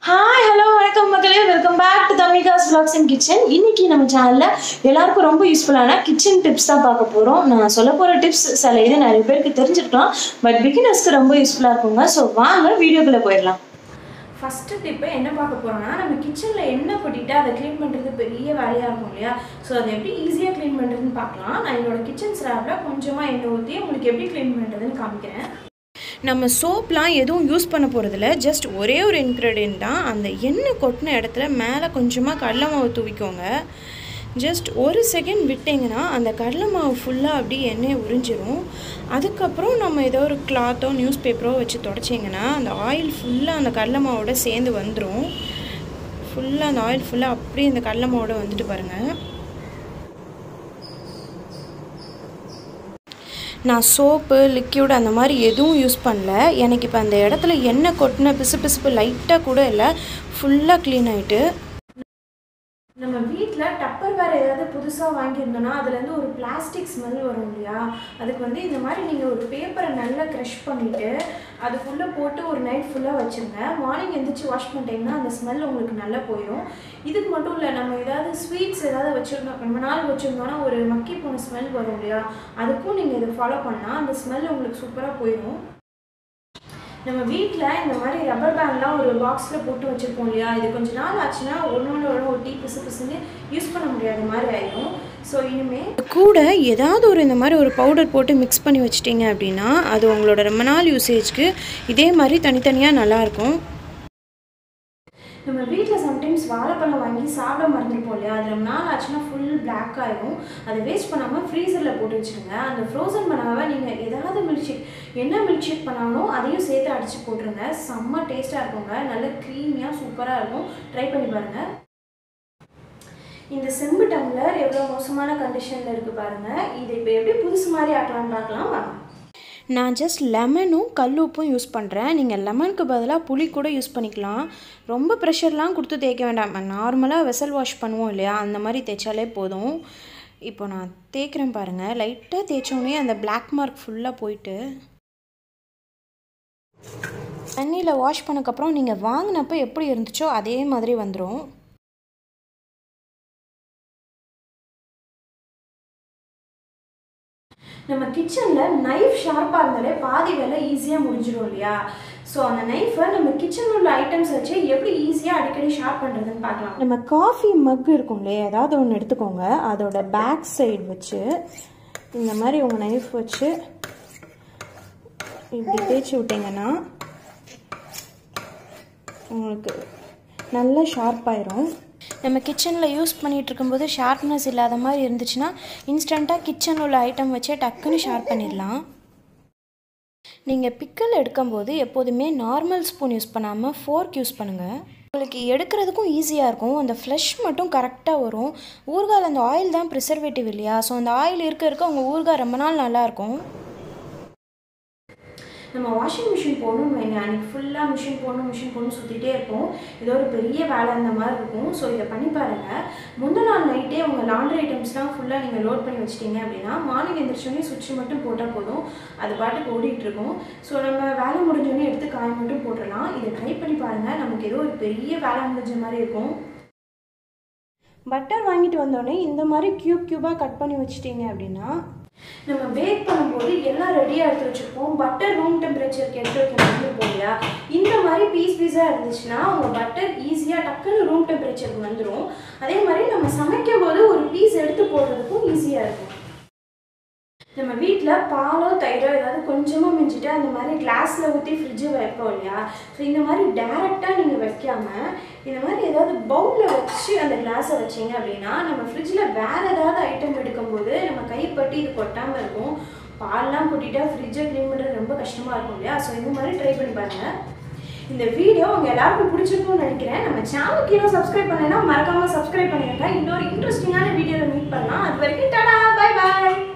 Hi hello வணக்கம் மக்களே, welcome back to Thamika's vlogs and kitchen. இன்னைக்கு நம்ம சேனல்ல எல்லாருக்கும் ரொம்ப யூஸ்ஃபுல்லான கிச்சன் டிப்ஸ் தான் பார்க்க போறோம். நான் சொல்ல போற டிப்ஸ் சில இது நிறைய பேருக்கு தெரிஞ்சிருக்கலாம், பட் பிகினர்ஸ்க்கு ரொம்ப யூஸ்ஃபுல்லா இருக்குங்க. ஸோ வாங்க வீடியோக்குள்ள போயிடலாம். ஃபஸ்ட்டு டிப்பு என்ன பார்க்க போகிறோன்னா, நம்ம கிச்சனில் எண்ணெய் கொட்டிட்டு அதை க்ளீன் பண்ணுறது பெரிய வேலையாக இருக்கும் இல்லையா? ஸோ அதை எப்படி ஈஸியாக க்ளீன் பண்ணுறதுன்னு பார்க்கலாம். நான் என்னோடய கிச்சன் ஸ்லாப்பில் கொஞ்சமாக எண்ணெய் ஊற்றி உங்களுக்கு எப்படி க்ளீன் பண்ணுறதுன்னு காமிக்கிறேன். நம்ம சோப்லாம் எதுவும் யூஸ் பண்ண போகிறதில்ல, ஜஸ்ட் ஒரே ஒரு இன்க்ரீடியன்ட் தான். அந்த எண்ணெய் கொட்டின இடத்துல மேலே கொஞ்சமாக கடலை மாவு தூவிக்கோங்க. ஜஸ்ட் ஒரு செகண்ட் விட்டிங்கன்னா அந்த கடலை மாவு ஃபுல்லாக அப்படியே எண்ணெயை உறிஞ்சிரும். அதுக்கப்புறம் நம்ம ஏதோ ஒரு கிளாத்தோ நியூஸ் பேப்பரோ வச்சு தொடச்சிங்கன்னா அந்த ஆயில் ஃபுல்லாக அந்த கடலை மாவோட சேர்ந்து வந்துடும். ஃபுல்லாக அந்த ஆயில் ஃபுல்லாக அப்படியே இந்த கடலை மாவோட வந்துட்டு பாருங்கள். நான் சோப்பு லிக்யூட் அந்த மாதிரி எதுவும் யூஸ் பண்ணல. எனக்கு இப்போ அந்த இடத்துல எண்ணெய் கொட்டின பிசுபிசுப்பு லைட்டாக கூட இல்லை, ஃபுல்லாக க்ளீன் ஆகிட்டு. நம்ம வீட்டில் டப்பர் வேறு ஏதாவது புதுசாக வாங்கியிருந்தோன்னா அதுலேருந்து ஒரு பிளாஸ்டிக் ஸ்மெல் வரும் இல்லையா? அதுக்கு இந்த மாதிரி நீங்கள் ஒரு பேப்பரை நல்லா க்ரஷ் பண்ணிவிட்டு அதுக்குள்ளே போட்டு ஒரு நைட் ஃபுல்லாக வச்சுருங்க. மார்னிங் எழுந்திரிச்சு வாஷ் பண்ணிட்டீங்கன்னா அந்த ஸ்மெல் உங்களுக்கு நல்லா போயிடும். இதுக்கு மட்டும் இல்லை, நம்ம ஏதாவது ஸ்வீட்ஸ் ஏதாவது வச்சுருந்தோம், ரொம்ப நாள் வச்சுருந்தோன்னா ஒரு மக்கி போன ஸ்மெல் வரும் இல்லையா? அதுக்கும் நீங்கள் இதை ஃபாலோ பண்ணால் அந்த ஸ்மெல் உங்களுக்கு சூப்பராக போயிடும். நம்ம வீட்டில் இந்த மாதிரி ரப்பர் பேண்ட்லாம் ஒரு பாக்ஸில் போட்டு வச்சுருப்போம் இல்லையா? இது கொஞ்சம் நாள் ஆச்சுன்னா ஒன்றோட ஒட்டி பிசுன்னு யூஸ் பண்ண முடியாத மாதிரி ஆகிடும். ஸோ இனிமேல் கூட ஏதாவது ஒரு இந்த மாதிரி ஒரு பவுடர் போட்டு மிக்ஸ் பண்ணி வச்சிட்டிங்க அப்படின்னா அது உங்களோட ரொம்ப நாள் யூசேஜ்க்கு இதே மாதிரி தனித்தனியாக நல்லாயிருக்கும். நம்ம வீட்டில் சம்டைம்ஸ் வாழைப்பழம் வாங்கி சாப்பிட மறந்துருப்போம் இல்லையா? அது ரொம்ப நாள் ஆச்சுன்னா ஃபுல் பிளாக் ஆகிடும். அதை வேஸ்ட் பண்ணாமல் ஃப்ரீசரில் போட்டு வச்சுருங்க. அந்த ஃப்ரோசன் பண்ணாமல் நீங்கள் ஏதாவது என்ன மில்க் ஷேக் பண்ணாலும் அதையும் சேர்த்து அடித்து போட்டுருங்க. செம்ம டேஸ்ட்டாக இருக்குங்க, நல்ல க்ரீமியாக சூப்பராக இருக்கும். ட்ரை பண்ணி பாருங்கள். இந்த செம்பு டம்ளர் எவ்வளோ மோசமான கண்டிஷனில் இருக்குது பாருங்கள். இது இப்போ எப்படி புதுசு மாதிரி ஆக்கலாம்னு பார்க்கலாம் வாங்க. நான் ஜஸ்ட் லெமனும் கல் உப்பும் யூஸ் பண்ணுறேன். நீங்கள் லெமனுக்கு பதிலாக புளி கூட யூஸ் பண்ணிக்கலாம். ரொம்ப ப்ரெஷர்லாம் கொடுத்து தேய்க்க வேண்டாம். நார்மலாக வெசல் வாஷ் பண்ணுவோம் இல்லையா? அந்த மாதிரி தேய்ச்சாலே போதும். இப்போ நான் தேய்க்கிறேன் பாருங்கள். லைட்டாக தேய்ச்சோடனே அந்த பிளாக் மார்க் ஃபுல்லாக போயிட்டு தண்ணியில் வாஷ் பண்ணக்கப்புறம் நீங்கள் வாங்கினப்போ எப்படி இருந்துச்சோ அதே மாதிரி வந்துடும். நம்ம கிச்சனில் நைஃப் ஷார்ப்பாக இருந்தாலே பாதி வேலை ஈஸியாக முடிஞ்சிடும் இல்லையா? ஸோ அந்த நைஃபை நம்ம கிச்சனில் உள்ள ஐட்டம்ஸ் வச்சு எப்படி ஈஸியாக அடிக்கடி ஷார்ப் பண்ணுறதுன்னு பார்க்கலாம். நம்ம காஃபி மக் இருக்கும் இல்லையா? ஏதாவது ஒன்று எடுத்துக்கோங்க. அதோட பேக் சைடு வச்சு இந்த மாதிரி உங்கள் நைஃப் வச்சு இப்படி தேய்ச்சி விட்டிங்கன்னா உங்களுக்கு நல்லா ஷார்ப்பாயிரும். நம்ம கிச்சனில் யூஸ் பண்ணிகிட்டு இருக்கும்போது ஷார்ப்னஸ் இல்லாத மாதிரி இருந்துச்சுன்னா இன்ஸ்டண்ட்டாக கிச்சனில் உள்ள ஐட்டம் வச்சே டக்குன்னு ஷார்ப் பண்ணிடலாம். நீங்கள் பிக்கல் எடுக்கும்போது எப்போதுமே நார்மல் ஸ்பூன் யூஸ் பண்ணாமல் ஃபோர்க் யூஸ் பண்ணுங்கள். உங்களுக்கு எடுக்கிறதுக்கும் ஈஸியாக இருக்கும். அந்த ஃப்ளஷ் மட்டும் கரெக்டாக வரும். ஊறுகாயில் அந்த ஆயில் தான் ப்ரிசர்வேட்டிவ் இல்லையா? ஸோ அந்த ஆயில் இருக்க உங்கள் ஊறுகாய் ரொம்ப நாள் நல்லாயிருக்கும். நம்ம வாஷிங் மிஷின் போடணும்னு வைங்க, அன்றைக்கி ஃபுல்லாக மிஷின் போடணும் சுற்றிட்டே இருப்போம். ஏதோ ஒரு பெரிய வேலை அந்த மாதிரி இருக்கும். ஸோ இதை பண்ணி பாருங்கள். முந்தின நாள் நைட்டே உங்கள் லாண்ட்ரி ஐட்டம்ஸ்லாம் ஃபுல்லாக நீங்கள் லோட் பண்ணி வச்சிட்டிங்க அப்படின்னா மார்னிங் எழுந்திரிச்சோடனே சுவிட்ச் மட்டும் போட்டால் போதும், அது பாட்டுக்கு ஓடிட்டுருக்கும். ஸோ நம்ம வேலை முடிஞ்சோடனே எடுத்து காய் மட்டும் போட்டுடலாம். இதை ட்ரை பண்ணி பாருங்கள். நமக்கு ஏதோ ஒரு பெரிய வேலை முடிஞ்ச மாதிரி இருக்கும். பட்டர் வாங்கிட்டு வந்தோடனே இந்த மாதிரி க்யூபாக கட் பண்ணி வச்சிட்டிங்க அப்படின்னா நம்ம பேக் பண்ணும்போது எல்லாம் ரெடியாக எடுத்து வச்சுருப்போம். பட்டர் ரூம் டெம்பரேச்சருக்கு எடுத்து வைக்க வந்துருப்போம் இல்லையா? இந்த மாதிரி பீஸாக இருந்துச்சுன்னா உங்கள் பட்டர் ஈஸியாக டக்குன்னு ரூம் டெம்பரேச்சருக்கு வந்துடும். அதே மாதிரி நம்ம சமைக்கும் போது ஒரு பீஸ் எடுத்து போடுறதுக்கும் ஈஸியாக இருக்கும். நம்ம வீட்டில் பாலோ தயிரோ ஏதாவது கொஞ்சமாக மிஞ்சிட்டு அந்த மாதிரி கிளாஸில் ஊற்றி ஃப்ரிட்ஜு வைப்போம் இல்லையா? ஸோ இந்த மாதிரி டேரெக்டாக நீங்கள் வைக்காமல் இந்த மாதிரி ஏதாவது பவுலில் வச்சு அந்த கிளாஸை வச்சிங்க அப்படின்னா நம்ம ஃப்ரிட்ஜில் வேறு ஏதாவது ஐட்டம் எடுக்கும்போது நம்ம கைப்பட்டு இது கொட்டாமல் இருக்கும். பால்லாம் கொட்டிட்டா ஃப்ரிட்ஜை க்ளீன் பண்ணுறது ரொம்ப கஷ்டமாக இருக்கும் இல்லையா? ஸோ இந்த மாதிரி ட்ரை பண்ணி பாருங்கள். இந்த வீடியோ உங்கள் எல்லாருக்கும் பிடிச்சிருக்கும்னு நினைக்கிறேன். நம்ம சேனலுக்கு இன்னும் சப்ஸ்கிரைப் பண்ணலைன்னா மறக்காமல் சப்ஸ்கிரைப் பண்ணிடுங்க. இன்னொரு இன்ட்ரெஸ்டிங்கான வீடியோவில் மீட் பண்ணலாம். அது வரைக்கும் டாடா, பை பாய்.